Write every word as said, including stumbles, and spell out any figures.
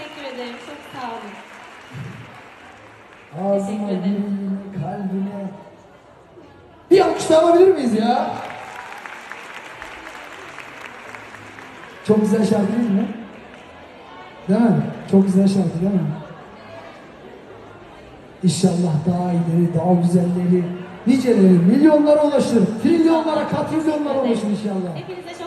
teşekkür ederim. Çok sağ olun. Ağzıma, yüreğine, kalbine. Bir alkış da alabilir miyiz ya? Çok güzel şarkı değil mi? Değil mi? Çok güzel şarkı değil mi? İnşallah daha iyileri, daha güzelleri, niceleri, milyonlara ulaşır, trilyonlara, katrilyonlara ulaşır inşallah. Hepinize çok